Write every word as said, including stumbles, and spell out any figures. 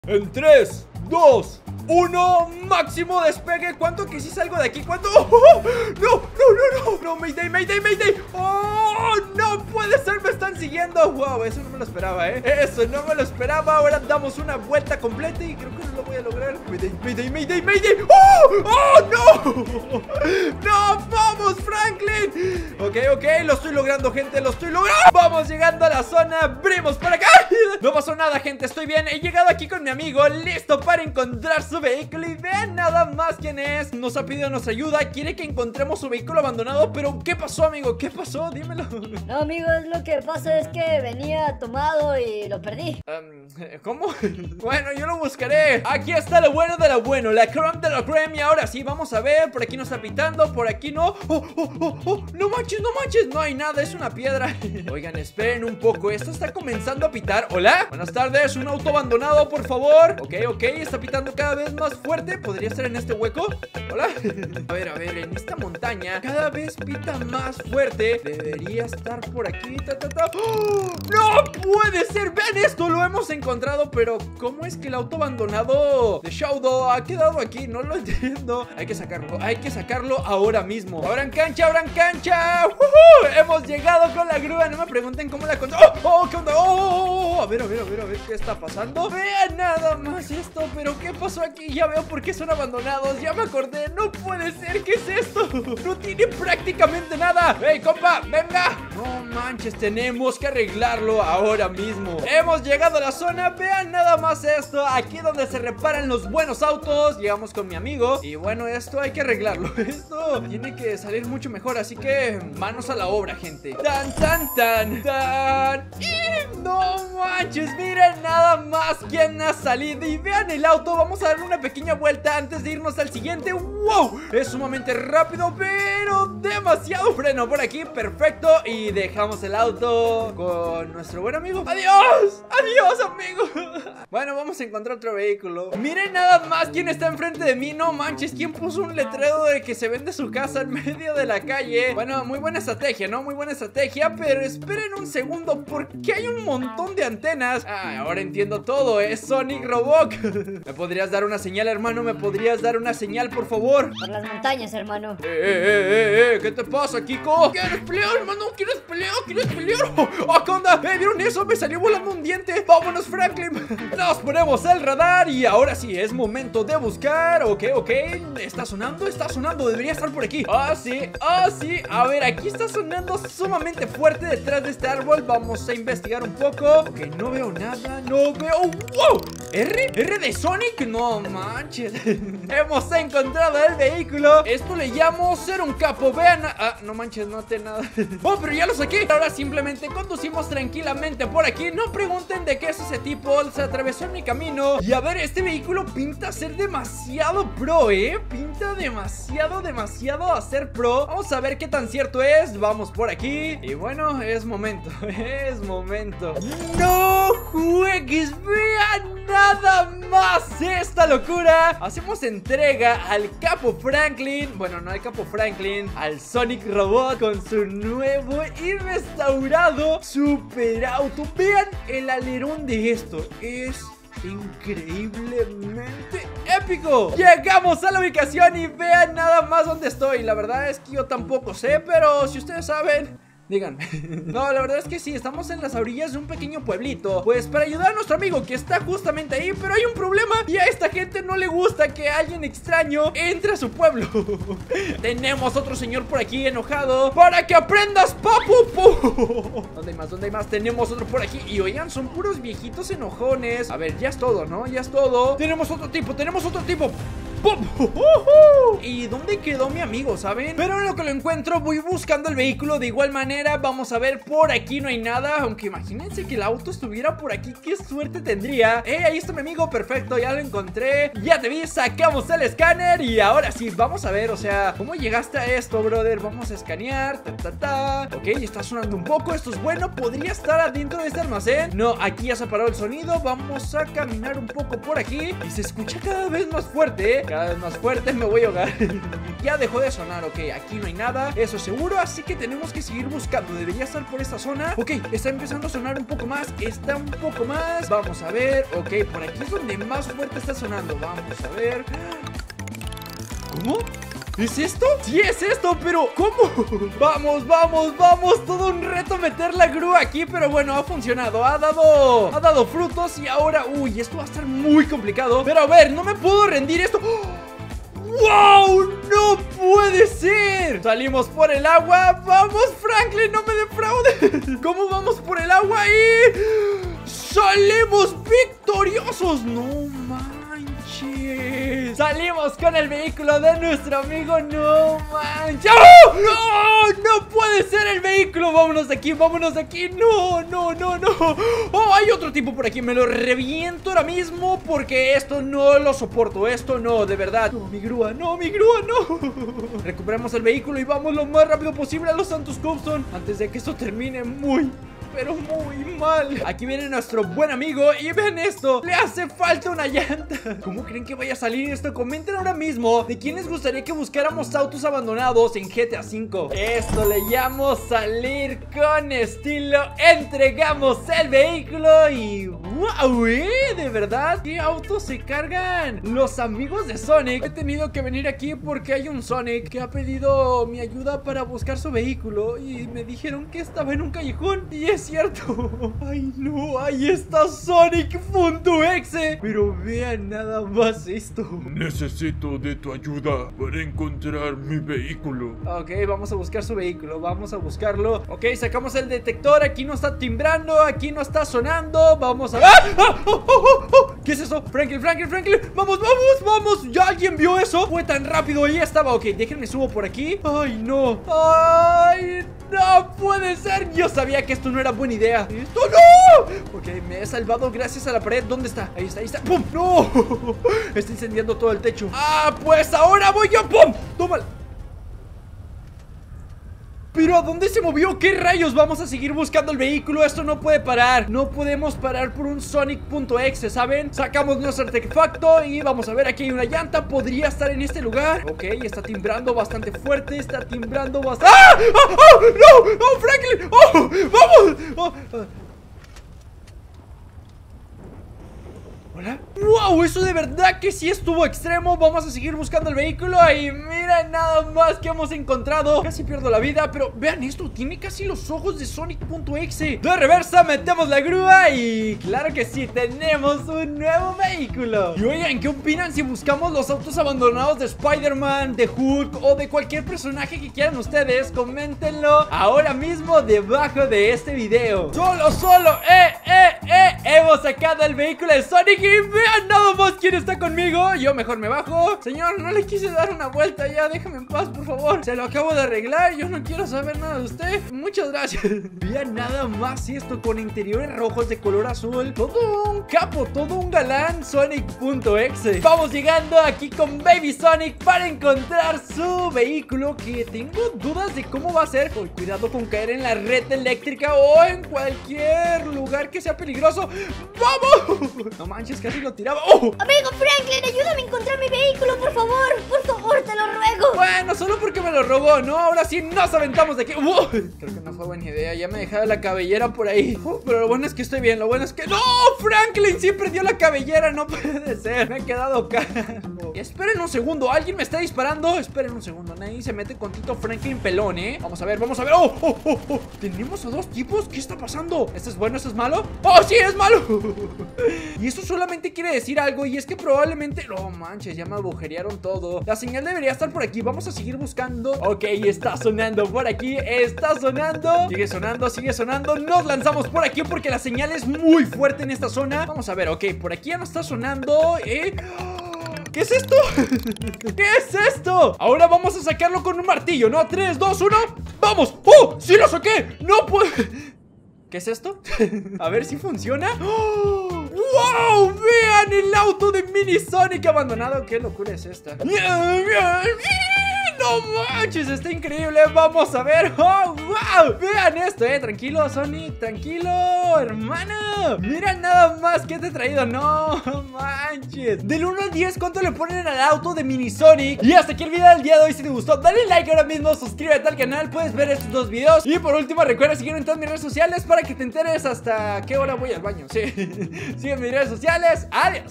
En tres, dos, uno, máximo despegue. ¿Cuánto que sí salgo de aquí? ¿Cuánto? ¡Oh, oh! No, no, no, no, no, Mayday, Mayday, Mayday. ¡Oh, no puede ser! Me están siguiendo. Wow, eso no me lo esperaba, ¿eh? Eso no me lo esperaba. Ahora damos una vuelta completa y creo que no lo voy a lograr. Mayday, Mayday, Mayday, Mayday. ¡Oh, oh, no! ¡No, vamos, Franklin! Ok, ok, lo estoy logrando, gente, lo estoy logrando. Vamos llegando a la zona, abrimos para acá. No pasó nada, gente, estoy bien. He llegado aquí con mi amigo, listo para encontrar su vehículo. Y vean nada más quién es. Nos ha pedido nuestra ayuda, quiere que encontremos su vehículo abandonado. Pero, ¿qué pasó, amigo? ¿Qué pasó? Dímelo. No, amigo, lo que pasa es que venía tomado y lo perdí. um, ¿Cómo? Bueno, yo lo buscaré. Aquí está lo bueno de lo bueno, la creme de la creme. Y ahora sí, vamos a ver. Por aquí no está pitando, por aquí no. Oh, oh, oh, oh, no manches, no manches. No hay nada, es una piedra. Oigan, esperen un poco, esto está comenzando a pitar. Hola, buenas tardes, un auto abandonado, por favor. Ok, ok, está pitando cada vez más fuerte. ¿Podría ser en este hueco? Hola. A ver, a ver, en esta montaña cada vez pita más fuerte. Debería estar por aquí. ta, ta, ta. ¡Oh! ¡No puede ser! Vean esto, lo hemos encontrado. Pero, ¿cómo es que el auto abandonado de Showdo ha quedado aquí? No lo entiendo. Hay que sacarlo, hay que sacarlo ahora mismo. Ahora en cancha, ahora en cancha. ¡Uh! Hemos llegado con la grúa. No me pregunten cómo la encontré. ¡Oh! ¡Oh! ¿Qué onda? ¡Oh! A ver, a ver, a ver, a ver qué está pasando. Vean nada más esto. Pero ¿qué pasó aquí? Ya veo por qué son abandonados. Ya me acordé. No puede ser. ¿Qué es esto? No tiene prácticamente nada. ¡Ey, compa! ¡Venga! No manches, tenemos que arreglarlo ahora mismo. Hemos llegado a la zona. Vean nada más esto. Aquí donde se reparan los buenos autos. Llegamos con mi amigo. Y bueno, esto hay que arreglarlo. Esto tiene que salir mucho mejor. Así que manos a la obra, gente. Tan, tan, tan, tan. Y no manches, miren nada más quién ha salido. Y vean el auto. Vamos a darle una pequeña vuelta antes de irnos al siguiente. ¡Wow! Es sumamente rápido, pero demasiado freno por aquí. Perfecto. Y dejamos el auto con nuestro buen amigo. ¡Adiós! ¡Adiós, amigo! Bueno, vamos a encontrar otro vehículo. Miren nada más quién está enfrente de mí. No manches, ¿quién puso un letrero de que se vende su casa en medio de la calle? Bueno, muy buena estrategia, ¿no? Muy buena estrategia. Pero esperen un segundo, porque hay un montón de antenas. Ah, ahora entiendo todo. Es Sonic Robot. ¿Me podrías dar una señal, hermano? ¿Me podrías dar una señal, por favor? Por las montañas, hermano. Eh, eh, eh, eh, ¿qué te pasa, Kiko? ¿Quieres pelear, hermano? ¿Quieres pelear? ¿Quieres pelear? Oh, ¿qué onda? Eh, ¿vieron eso? Me salió volando un diente. Vámonos, Franklin. Nos ponemos el radar y ahora sí es momento de buscar. Ok, ok. ¿Está sonando? Está sonando. Debería estar por aquí. Ah, sí. Ah, sí. A ver, aquí está sonando sumamente fuerte detrás de este árbol. Vamos a investigar un poco. Ok, no veo nada. No veo. ¡Wow! ¿R? ¿R de Sonic? No manches. Hemos encontrado el vehículo. Esto le llamo ser un capo. Vean. Ah, no manches, no te nada. Oh, pero ya lo saqué. Ahora simplemente conducimos tranquilamente por aquí. No pregunten de qué es ese tipo. Se atravesó en mi camino. Y a ver, este vehículo pinta ser demasiado pro, ¿eh? Pinta demasiado, demasiado a ser pro. Vamos a ver qué tan cierto es. Vamos por aquí. Y bueno, es momento. Es momento. ¡No juegues! ¡Vean nada más esta locura! Hacemos entrega al Capo Franklin. Bueno, no al Capo Franklin, al Sonic Robot con su nuevo y restaurado super auto. Vean el alerón de esto. Es increíblemente épico. Llegamos a la ubicación y vean nada más dónde estoy. La verdad es que yo tampoco sé, pero si ustedes saben, díganme. No, la verdad es que sí, estamos en las orillas de un pequeño pueblito, pues para ayudar a nuestro amigo que está justamente ahí. Pero hay un problema, y a esta gente no le gusta que alguien extraño entre a su pueblo. Tenemos otro señor por aquí enojado. ¡Para que aprendas, papu! ¿Dónde hay más? ¿Dónde hay más? Tenemos otro por aquí. Y oigan, son puros viejitos enojones. A ver, ya es todo, ¿no? Ya es todo. Tenemos otro tipo, tenemos otro tipo. ¡Pum! ¡Uh-huh! ¿Y dónde quedó mi amigo, saben? Pero en lo que lo encuentro voy buscando el vehículo de igual manera. Vamos a ver, por aquí no hay nada. Aunque imagínense que el auto estuviera por aquí. ¡Qué suerte tendría! ¡Eh! Ahí está mi amigo, perfecto, ya lo encontré. Ya te vi, sacamos el escáner. Y ahora sí, vamos a ver, o sea, ¿cómo llegaste a esto, brother? Vamos a escanear, ta, ta, ta. Ok, está sonando un poco, esto es bueno. ¿Podría estar adentro de este almacén? No, aquí ya se paró el sonido. Vamos a caminar un poco por aquí. Y se escucha cada vez más fuerte, ¿eh? Cada vez más fuerte, me voy a ahogar. Ya dejó de sonar, ok, aquí no hay nada, eso seguro, así que tenemos que seguir buscando. Debería estar por esta zona. Ok, está empezando a sonar un poco más, está un poco más. Vamos a ver, ok, por aquí es donde más fuerte está sonando. Vamos a ver. ¿Cómo? ¿Es esto? Sí, es esto, pero ¿cómo? Vamos, vamos, vamos. Todo un reto meter la grúa aquí, pero bueno, ha funcionado. Ha dado, ha dado frutos y ahora... Uy, esto va a estar muy complicado. Pero a ver, no me puedo rendir esto. ¡Wow! ¡No puede ser! Salimos por el agua. ¡Vamos, Franklin! ¡No me defraudes! ¿Cómo vamos por el agua y... ¡salimos victoriosos! ¡No manches! ¡Salimos con el vehículo de nuestro amigo! ¡No manches! ¡Oh! ¡No! ¡No puede ser el vehículo! ¡Vámonos de aquí! ¡Vámonos de aquí! ¡No! ¡No! ¡No! ¡No! ¡Oh! Hay otro tipo por aquí. Me lo reviento ahora mismo porque esto no lo soporto. Esto no, de verdad. ¡No, mi grúa! ¡No, mi grúa! ¡No! Recuperamos el vehículo y vamos lo más rápido posible a los Santos Cobson antes de que esto termine muy... pero muy mal. Aquí viene nuestro buen amigo y ven esto, le hace falta una llanta. ¿Cómo creen que vaya a salir esto? Comenten ahora mismo de quién les gustaría que buscáramos autos abandonados en G T A cinco. Esto le llamo salir con estilo. Entregamos el vehículo y... ¡wow! ¿Eh? ¿De verdad? ¿Qué autos se cargan? Los amigos de Sonic. He tenido que venir aquí porque hay un Sonic que ha pedido mi ayuda para buscar su vehículo y me dijeron que estaba en un callejón y es cierto. Ay no, ahí está Sonic.exe. Pero vean nada más esto. Necesito de tu ayuda para encontrar mi vehículo. Ok, vamos a buscar su vehículo. Vamos a buscarlo. Ok, sacamos el detector. Aquí no está timbrando, aquí no está sonando. Vamos a ver. ¡Ah! ¡Ah! ¡Oh, oh, oh, oh! ¿Qué es eso? Franklin, Franklin, Franklin. Vamos, vamos, vamos. ¿Ya alguien vio eso? Fue tan rápido, ahí estaba. Ok, déjenme subo por aquí. Ay no. Ay no puede ser. Yo sabía que esto no era buena idea. ¡Esto no! Ok, me he salvado gracias a la pared. ¿Dónde está? Ahí está, ahí está. ¡Pum! ¡No! Está incendiando todo el techo. ¡Ah! Pues ahora voy yo. ¡Pum! ¡Tómala! ¿Pero a dónde se movió? ¿Qué rayos? Vamos a seguir buscando el vehículo. Esto no puede parar. No podemos parar por un Sonic.exe, ¿saben? Sacamos nuestro artefacto y vamos a ver. Aquí hay una llanta. Podría estar en este lugar. Ok, está timbrando bastante fuerte. Está timbrando bastante... ¡Ah! ¡Oh! ¡Oh! ¡No! ¡Oh, Franklin! ¡Oh! ¡Vamos! Oh, oh. ¿Hola? ¡Wow! Eso de verdad que sí estuvo extremo. Vamos a seguir buscando el vehículo. Y mira nada más que hemos encontrado. Casi pierdo la vida, pero vean esto. Tiene casi los ojos de Sonic.exe. De reversa, metemos la grúa y claro que sí, tenemos un nuevo vehículo. Y oigan, ¿qué opinan si buscamos los autos abandonados de Spider-Man, de Hulk o de cualquier personaje que quieran ustedes? Coméntenlo ahora mismo debajo de este video. Solo, solo, eh, eh, eh hemos sacado el vehículo de Sonic. Y vean nada más quién está conmigo. Yo mejor me bajo. Señor, no le quise dar una vuelta ya. Déjame en paz, por favor. Se lo acabo de arreglar. Yo no quiero saber nada de usted. Muchas gracias. Vean nada más esto con interiores rojos de color azul. Todo un capo, todo un galán. Sonic.exe. Vamos llegando aquí con Baby Sonic para encontrar su vehículo, que tengo dudas de cómo va a ser. Oh, cuidado con caer en la red eléctrica o en cualquier lugar que sea peligroso. ¡Vamos! No manches, casi lo tiraba. ¡Oh! Amigo Franklin, ayúdame a encontrar mi vehículo, por favor. Por favor, te lo ruego. Bueno, solo porque me lo robó, ¿no? Ahora sí nos aventamos de aquí. ¡Uh! Creo que no fue buena idea. Ya me dejaba la cabellera por ahí. Uh, pero lo bueno es que estoy bien. Lo bueno es que... ¡No! Franklin sí perdió la cabellera. No puede ser. Me he quedado calvo. Esperen un segundo. ¿Alguien me está disparando? Esperen un segundo. Nadie se mete con Tito Franklin pelón, ¿eh? Vamos a ver, vamos a ver. ¡Oh! ¡Oh! ¡Oh! ¡Oh! ¿Tenemos a dos tipos? ¿Qué está pasando? ¿Este es bueno? ¿Este es malo? ¡Oh! ¡Sí, es malo! Y eso solamente quiere decir algo, y es que probablemente... No manches, ya me agujerearon todo. La señal debería estar por aquí. Vamos a seguir buscando. Ok, está sonando por aquí. Está sonando. Sigue sonando, sigue sonando. Nos lanzamos por aquí porque la señal es muy fuerte en esta zona. Vamos a ver, ok, por aquí ya no está sonando. ¿Eh? ¿Qué es esto? ¿Qué es esto? Ahora vamos a sacarlo con un martillo, ¿no? tres, dos, uno. ¡Vamos! ¡Oh! ¡Sí lo saqué! ¡No puedo! ¿Qué es esto? A ver si funciona. ¡Oh! ¡Wow! ¡Vean el auto de Mini Sonic abandonado! ¡Qué locura es esta! ¡No no manches, está increíble. Vamos a ver. ¡Oh, wow! Vean esto, eh. Tranquilo, Sonic, tranquilo, hermano. Mira nada más que te he traído. No manches. Del uno al diez, ¿cuánto le ponen al auto de Mini Sonic? Y hasta aquí el video del día de hoy. Si te gustó, dale like ahora mismo, suscríbete al canal. Puedes ver estos dos videos. Y por último, recuerda seguirme en todas mis redes sociales para que te enteres hasta qué hora voy al baño. Sí, sigue en mis redes sociales. Adiós.